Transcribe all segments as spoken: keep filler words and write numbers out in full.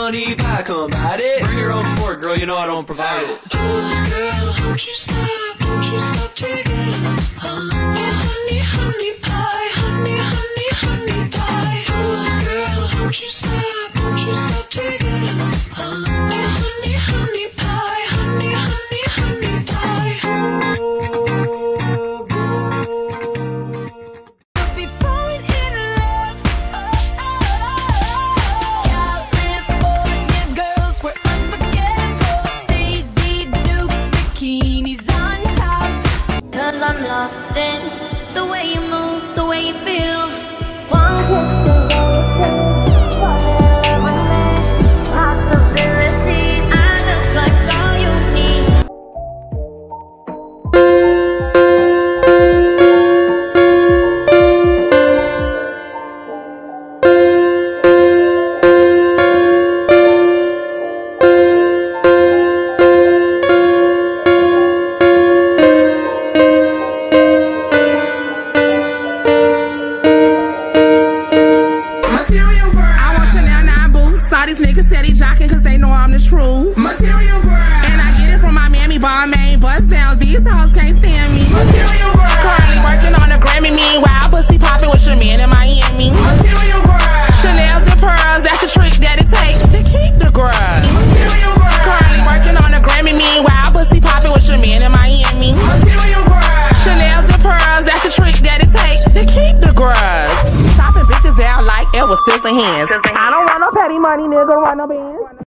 honey pie, come bite it. Bring your own fork, girl, you know I don't provide it. Oh, girl, won't you stop, won't you stop taking it? Oh, honey, honey pie, honey, honey, honey pie. Oh, girl, won't you stop, won't you stop taking it? Oh, honey, honey pie, honey, honey, honey pie. Be falling in love. California girls were unforgettable. Daisy Dukes, bikinis on top. Cause I'm lost in the way you move, the way you feel. One kiss and fall in love with me. Possibilities, I look like all you need. Material girl. I want Chanel nine boots. Saw these niggas steady jocking cause they know I'm the truth. Material girl. And I get it from my mammy, Balmain. Bust down, these hoes can't stand me. Material girl. Currently working on a Grammy, meanwhile pussy popping with your man in Miami. Material girl. Chanel's and pearls, that's the trick that it takes to keep the grudge. Material girl. Currently working on a Grammy, meanwhile pussy popping with your man in Miami. Material girl. Chanel's and pearls, that's the trick that it takes to keep the grudge. Chopping bitches down like it was silver hands. I don't want no petty money, nigga, don't want no bands.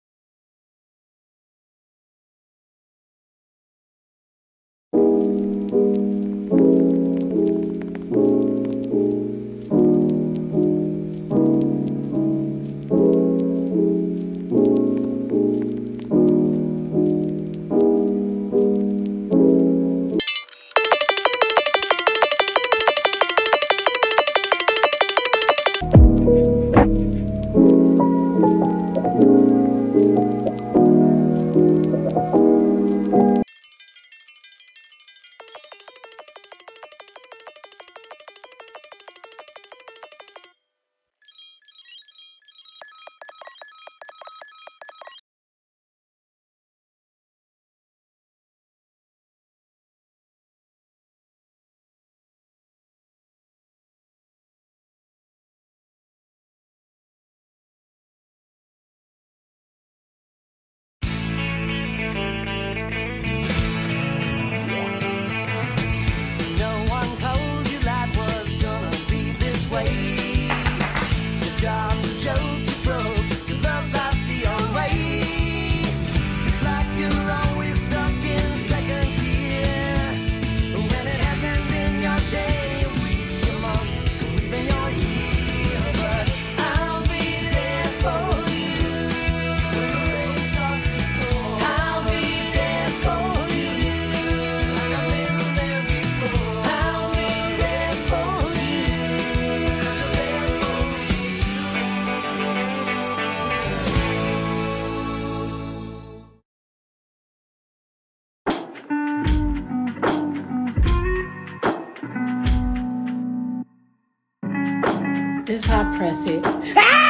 No one told you life was gonna be this way. Your job's a joke, you broke, your love life's the old way. It's like you're always stuck in second gear, when it hasn't been your day, your week, your month, or even your year. But I'll be there for you when the rain starts to pour. I'll be there for you like I've been there before. I'll be there for you 'cause I'm there for you too. This how I press it. Ah!